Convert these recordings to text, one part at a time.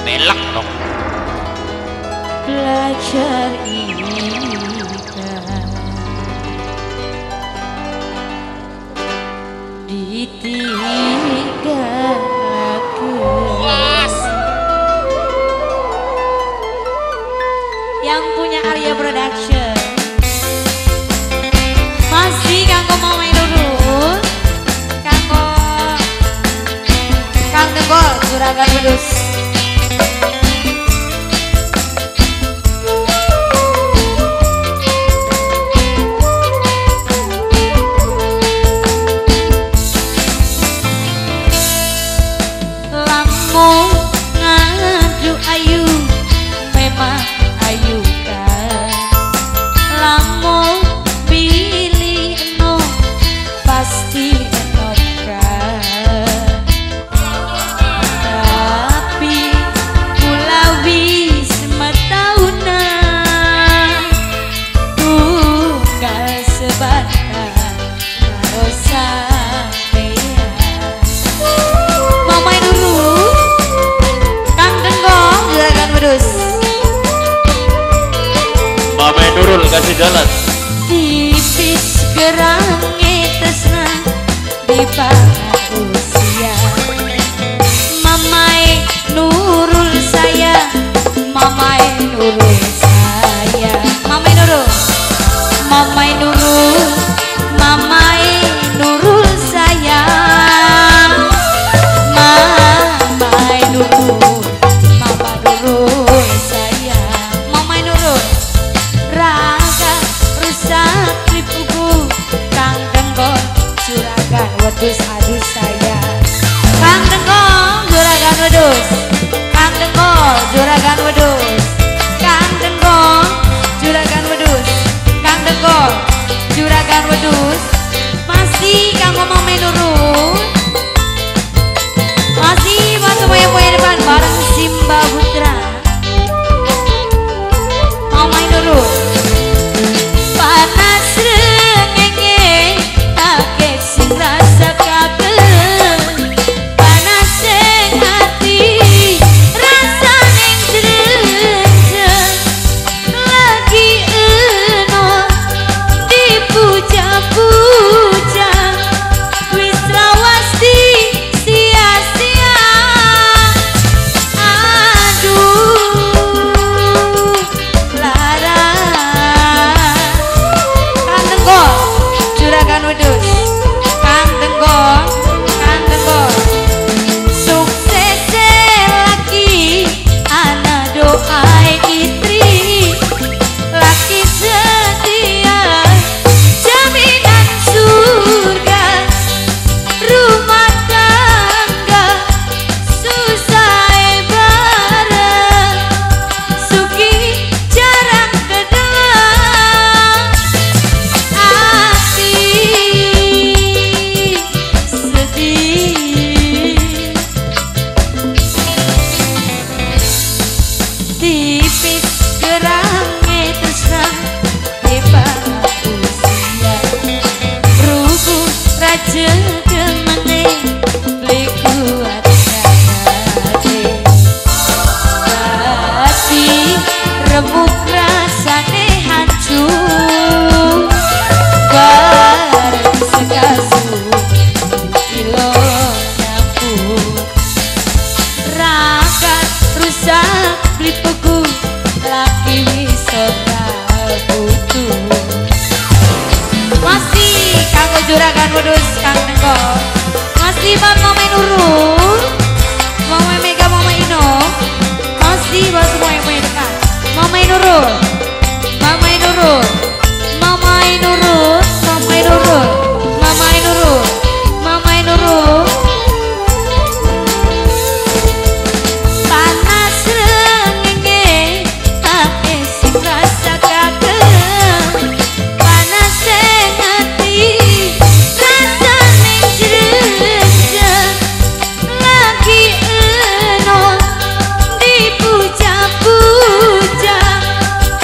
belak dong. Belajar ikan Puas. yang punya Arya Production masih kanggo mau main dulu kanggo Kang Tenggol Juragan Wedhus. Ngadu ayu memang ayu kan lamun pilih eno pasti eno kan tapi kula wis metaunan tunggal sebatang karo sampeyan mau main dulu Mama Nurul kasih jalan. Tipis gerange tresna di bawah usia Mamai Nurul saya Mamai Nurul saya Mamai Nurul Mamai Nurul Mamai Nurul saya Mamai Nurul Mama Nurul saya Mamai Nurul raga rusak lipuku Kang Tenggol Juragan Wedhus aduh saya Kang Tenggol Juragan Wedhus Kang Tenggol Juragan Wedhus Kang Tenggol Juragan Wedhus Kang Tenggol Juragan Wedhus masih kang ngomong menurut masih masuk poin-poin depan bareng Simba Putra mau main dulu panas rengenge take sing rasa kabel panas sing hati rasa ning jrenjeng lagi eno dipuja-puja wis lawas di sia-sia aduh lara Kang Tenggol Juragan Wedhus Kang Tenggol sukses lagi ana doa istri laki setia jaminan surga rumah tangga susah bareng suki jarang kedua hati sedih tipis gerange tresna di bawah usia rubuh raja kemene liku hati tapi remuk rasane hancur bareng sekasur kilo nyampur ragat rusak lipuku laki wis ora butuh masih kanggo Juragan Wedhus Kang Tenggol masih ban mau main urut mau main Mega mau main Ino masih buat semua yang main dekat mau main urut mau main urut mau main urut mau main urut mau main urut mau main urut panas rengenge take sing rasa kagem panas sing hati rasa ning jrenjeng lagi eno dipuja-puja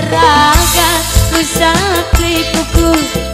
raga rusak pukul